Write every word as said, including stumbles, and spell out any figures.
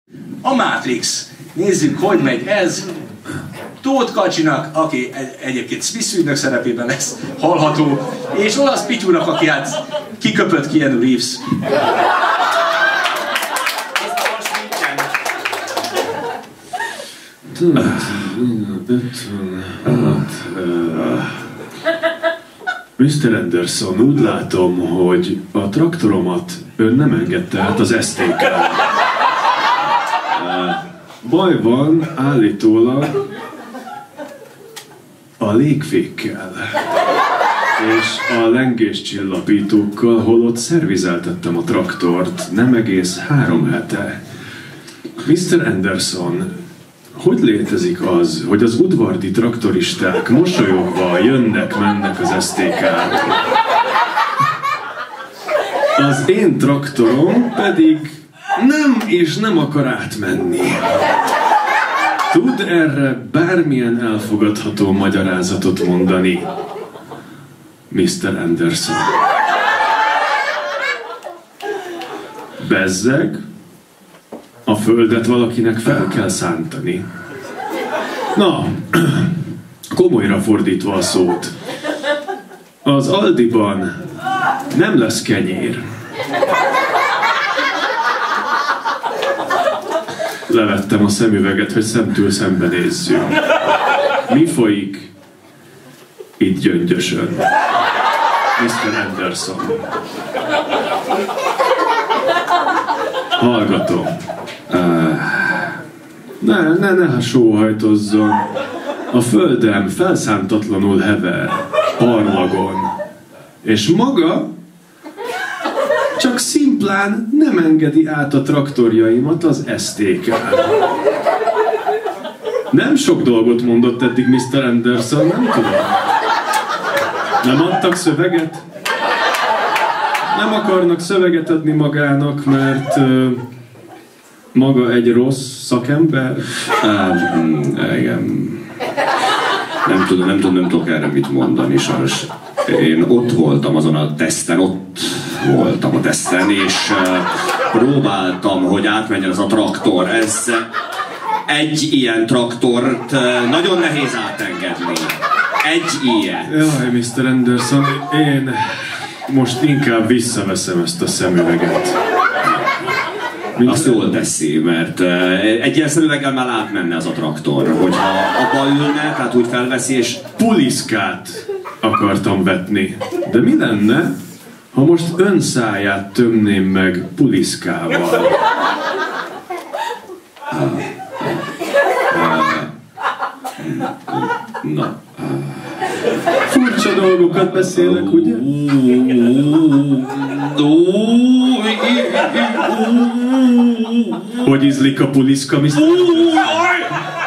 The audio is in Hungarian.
A Mátrix. Nézzük, hogy megy ez. Tóth Kacsinak, aki egyébként Smith ügynök szerepében lesz hallható, és Olasz Pityúnak, aki hát kiköpött Keanu Reeves. miszter Anderson, úgy látom, hogy a traktoromat ön nem engedte át az es té ká. Baj van állítólag a légfékkel és a lengéscsillapítókkal, holott szervizeltettem a traktort nem egész három hete. miszter Anderson, hogy létezik az, hogy az udvardi traktoristák mosolyogva jönnek-mennek az es té ká-n? Az én traktorom pedig nem és nem akar átmenni. Tud erre bármilyen elfogadható magyarázatot mondani, miszter Anderson? Bezzeg, a földet valakinek fel kell szántani. Na, komolyra fordítva a szót. Az Aldiban nem lesz kenyér. Levettem a szemüveget, hogy szemtől szembenézzünk. Mi folyik itt Gyöngyösön, miszter Anderson? Hallgatom. Uh, ne, ne, ne sóhajtozzon. A földem felszántatlanul hever, parlagon. És maga csak szimplán nem engedi át a traktorjaimat az es té ká-n. Nem sok dolgot mondott eddig miszter Anderson, nem tudom. Nem adtak szöveget? Nem akarnak szöveget adni magának, mert uh, maga egy rossz szakember? Uh, igen. Nem tudom, nem tudom, nem tudok erre mit mondani, sajnos. Én ott voltam azon a teszten, ott voltam a teszten, és uh, próbáltam, hogy átmenjen az a traktor. Ez uh, egy ilyen traktort uh, nagyon nehéz átengedni. Egy ilyen. Jaj, miszter Anderson, én most inkább visszaveszem ezt a szemüveget. Azt jól teszi, mert uh, egy ilyen szemüveggel már átmenne az a traktor, hogyha abba ülne, tehát úgy felveszi, és puliszkát akartam vetni. De mi lenne, ha most ön száját tömném meg puliszkával? Uh, uh, uh, na. Furcsa dolgokat beszélek, ugye? Hogy ízlik a puliszka, miszter?